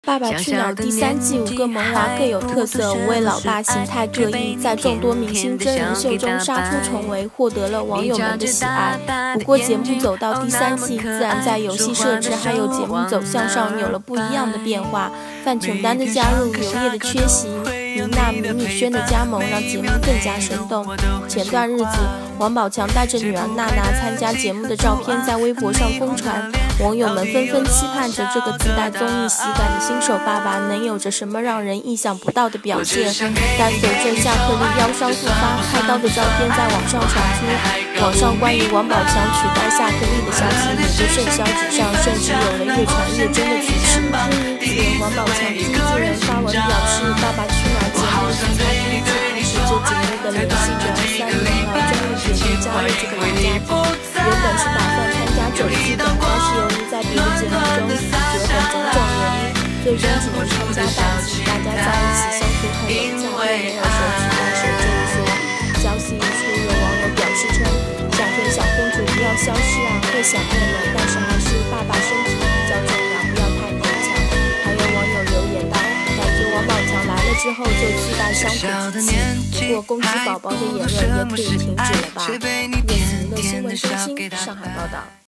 爸爸去哪儿第3季5个萌娃各有特色，5位老爸形态各异，在众多明星真人秀中杀出重围，获得了网友们的喜爱。不过节目走到第3季，自然在游戏设置还有节目走向上有了不一样的变化。范琼丹的加入，刘烨的缺席，妮娜、米米轩的加盟，让节目更加生动。前段日子，王宝强带着女儿娜娜参加节目的照片在微博上疯传，网友们纷纷期盼着这个自带综艺喜感的新手爸爸能有着什么让人意想不到的表现。但随着夏克立腰伤复发开刀的照片在网上传出，网上关于王宝强取代夏克立的消息也就甚嚣纸上，甚至有了越传越真的趋势。王宝强经纪人发文表示，《爸爸去哪儿》节目从他第1季开始就紧密地联系着3年来终于决定加入这个大家庭。原本是打算参加整季的，但是由于在别的节目中死折等种种原因，最终只能参加大集。大家在一起相处很融洽，又没有手指干涉这一说。消息一出，有网友表示称，夏天小公主不要消失啊，会想念的，但是还是爸爸身体比较重要，不要太勉强。还有网友留言道，感觉王宝强来了之后就自带乡土气息，不过攻击宝宝的言论也可以停止了吧。叶子娱乐新闻中心上海报道。